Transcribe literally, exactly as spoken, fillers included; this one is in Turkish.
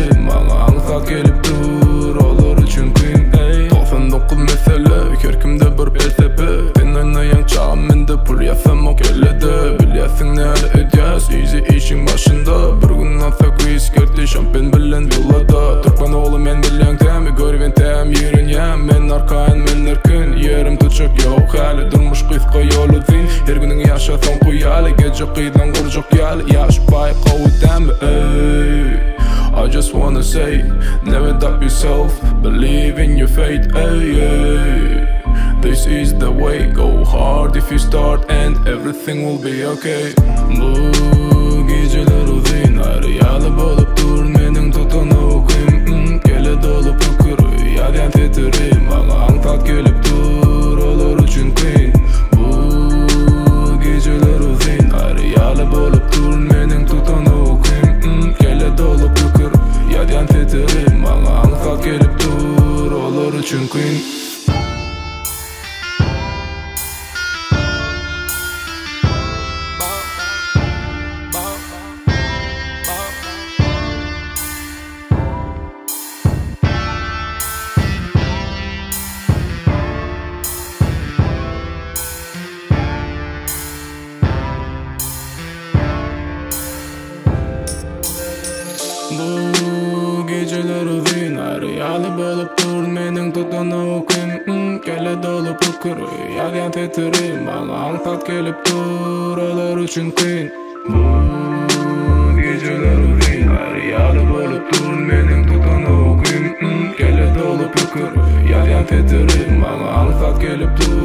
tetirim Maňa aňsat gelip dur olar üçin kyn ey doksan dokuz mesele körkümde bir felsefe sen oynayan çağım mende pul ýasamak ellede bilýäsiň näle edýäs easy işiň başynda bir gün atsa kyskerdi şampen bilen ýolada türkmen oğlu men bilen tämi görben täm ýerenýäm men arkaýyn men erkin yerim tutjak ýok hali durmuş gyska ýolu zin her günüň ýaşasaň goýaly gece gyýlan gurjak ýaly ýaş bay gowdam ey I just wanna say, never doubt yourself, believe in your fate, ay, ay. This is the way, go hard if you start and everything will be okay. Bu geceler uzun, ayrıyalı bolup dur, mening tutunukim Kele dolup pükür, ýadyan tetirim, maňa aňsat gelip dur, olar üçin kyn Bu geceler uzun, ayrıyalı bolup dur, mening tutunukim Kele dolup pükür, ýadyan tetirim, maňa aňsat gelip dur, olar üçin kyn Bu geceler uzun ayrıyalı bolup dur mening tutunukim Kele dolup pükür ýadyan tetirim maňa aňsat gelip dur olar üçin kyn Bu geceler uzun ayrıyalı bolup dur mening tutunukim Kele dolup pükür ýadyan tetirim maňa aňsat gelip dur